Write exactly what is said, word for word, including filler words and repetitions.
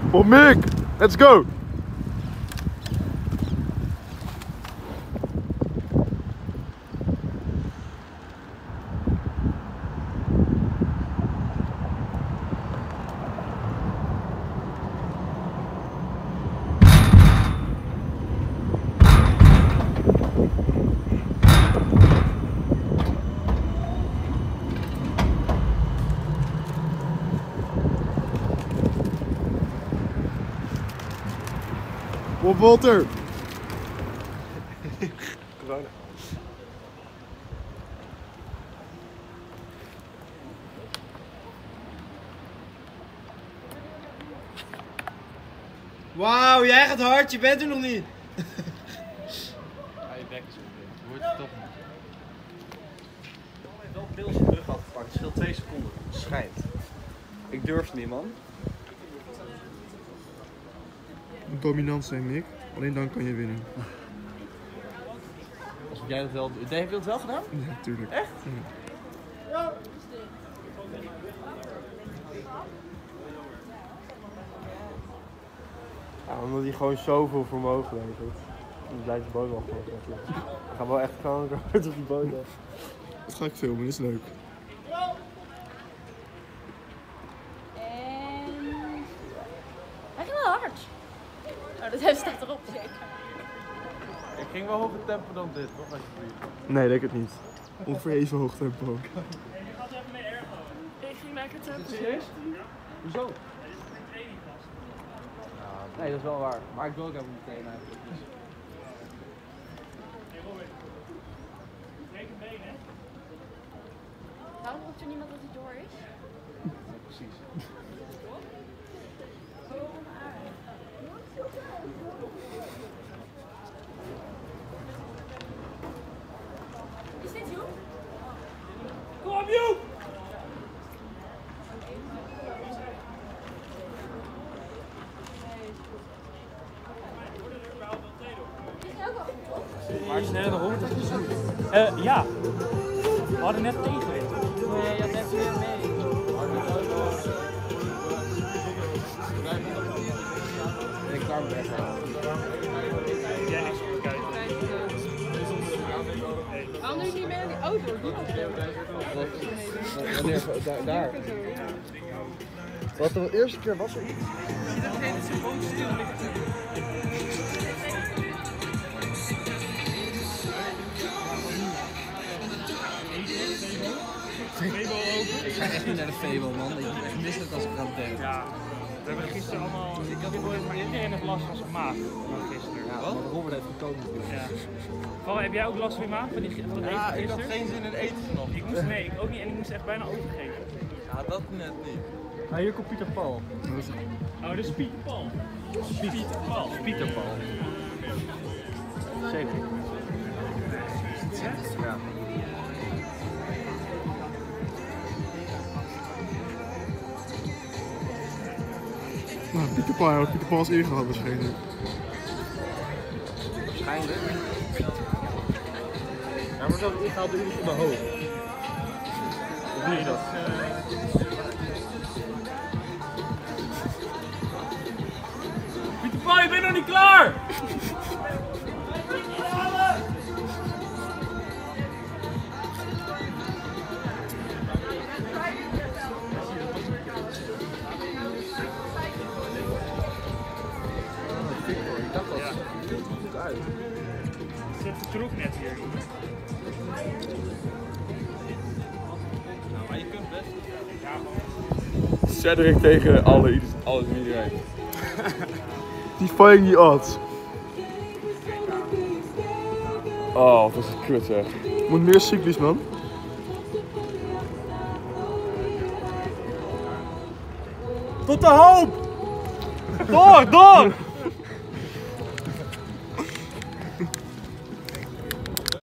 Oh Mick, let's go! Op Walter! Corona. Wauw, jij gaat hard, je bent er nog niet. Ja, je bek is goed. Je hoort het toch niet. Ik heb wel pils in de rug afgepakt. Het scheelt twee seconden. Schijnt. Ik durf het niet, man. Dominant zijn, Mick. Alleen dan kan je winnen. Als jij dat wel... Heb je dat wel gedaan? Ja, natuurlijk. Echt? Ja. Ja, omdat hij gewoon zoveel vermogen levert. Dan blijft de boot wel gewoon natuurlijk. Ik ga wel echt gewoon hard op die boot af. Dat ga ik filmen, dat is leuk. En... Hij ging wel hard. Oh, dat staat erop zeker. Ik ging wel hoger tempo dan dit, toch? Alsjeblieft. Nee, denk het niet. Ongeveer even hoog tempo. Ik ging lekker tempo. Serieus? Hoezo? Nee, dat is wel waar. Maar ik wil ook even meteen eigenlijk. Dus. Waarom roept er niemand dat hij door is? Ja, precies. Is dit Joep? Kom op, Joep! Maar sneller dan honderd is goed. Uh, ja. We hadden net tegenwind. Nee, je had net weer mee. Ik daar weg. Jij niks goed kijken. Waarom doe je niet meer in die auto? Wanneer? Daar. daar. Wat de eerste keer was er iets? Febo open. Ik ga echt niet naar de Febo, man. Ik mis het als ik aan het denken. Ja. We hebben gisteren allemaal... Ik had maar iedereen heeft last van zijn maag van gisteren. Ja, wat? Robert heeft gekomen natuurlijk. Ja. Paul, heb jij ook last van je maag van, die, van het Ja, eten ik had gisteren? geen zin in eten vanochtend. Ik moest, nee, ik ook niet en ik moest echt bijna overgeven. Ja, dat net niet. Nou, hier komt Pieter Paul. Oh, dit is Pieter Paul. Pieter Paul. Pieter Paul. Zeker. Ja. Nou, Pieter Paul, had Pieter Paul is ingehaald waarschijnlijk. Waarschijnlijk. Ja, maar zo ingehaald door iemand van de hoofd. Hoe doe je dat? Pieter Paul, je bent nog niet klaar! Ik dacht dat het ziet er goed uit. Zet de troep net hier. Nou, maar je kunt best. Ja, gewoon. Cedric tegen alle, alles en iedereen. Die fighting die odds. Oh, wat is het kut zeg. Moet meer cyclies man. Tot de hoop! Door, door!